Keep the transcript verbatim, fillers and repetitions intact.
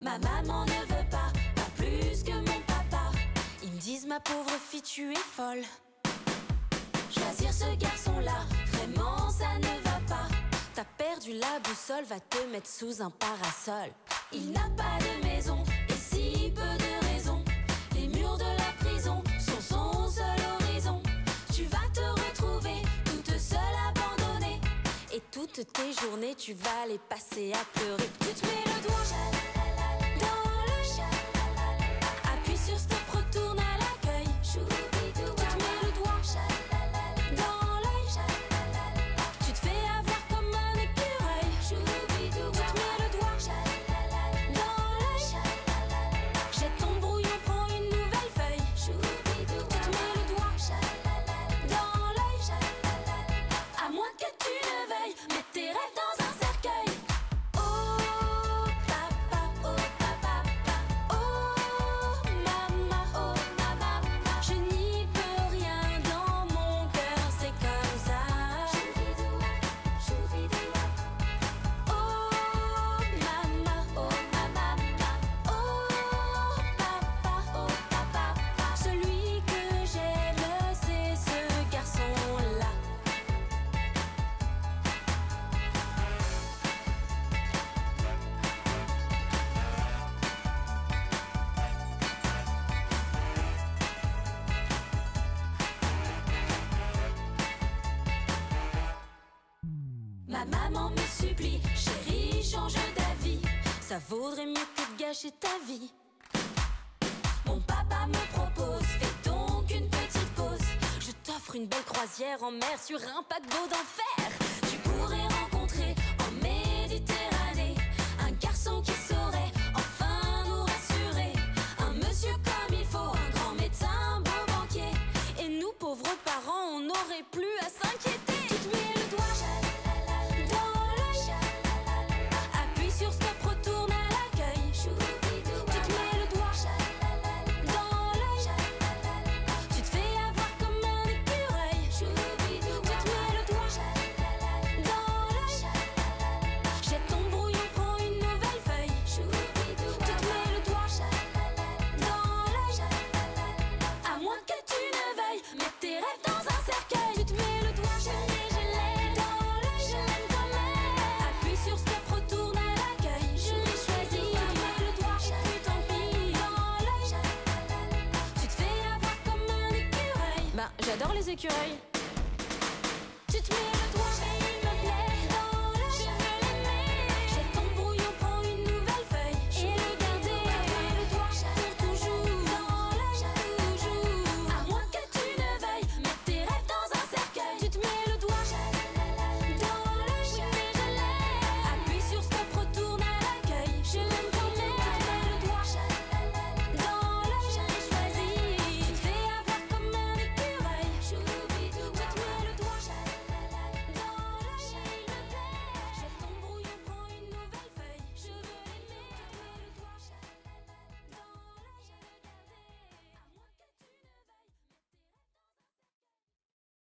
Ma maman ne veut pas, pas plus que mon papa. Ils me disent ma pauvre fille tu es folle. Choisir ce garçon-là, vraiment ça ne va pas. T'as perdu la boussole, va te mettre sous un parasol. Il n'a pas de maison et si peu de raison. Les murs de la prison sont son seul horizon. Tu vas te retrouver toute seule abandonnée. Et toutes tes journées tu vas les passer à pleurer. Tu te mets le doigt dans l'œil, appuie sur stop, retourne à l'accueil. Tu te mets le doigt dans l'œil, tu te fais avoir comme un écureuil. Tu te mets le doigt dans l'œil, jette ton brouillon, prends une nouvelle feuille. Tu te mets le doigt dans l'œil, à moins que tu ne veuilles mettre tes rêves dans un cercueil. Oh papa, oh papa, oh maman, oh maman, je n'y peux rien dans mon cœur, c'est comme ça. Oh maman, oh maman, oh papa, oh papa, celui que j'aime c'est ce garçon-là. Ma maman me supplie, chérie, change d'avis. Ça vaudrait mieux que de gâcher ta vie. Mon papa me propose, fais donc une petite pause. Je t'offre une belle croisière en mer sur un paquebot d'enfer. Tu pourrais rencontrer en Méditerranée un garçon qui saurait enfin nous rassurer. Un monsieur comme il faut, un grand médecin, un beau banquier. Et nous pauvres parents, on n'aurait plus à s'inquiéter. Tu te mets le doigt dans l'œil, appuie sur stop, retourne à l'accueil. Tu te mets le doigt dans l'œil, tu te fais avoir comme un écureuil. Tu te mets le doigt dans l'œil, jette ton brouillon, prends une nouvelle feuille. Tu te mets le doigt dans l'œil, à moins que tu ne veuilles mettre tes rêves dans un cercueil. Tu te mets le doigt dans l'œil, je l'aime quand même. Appuie sur stop, retourne à l'accueil. Je l'ai choisi, tu te mets le doigt et puis tant pis. Dans l'œil, tu te fais avoir comme un écureuil. Bah j'adore les écureuils. Tu te mets le doigt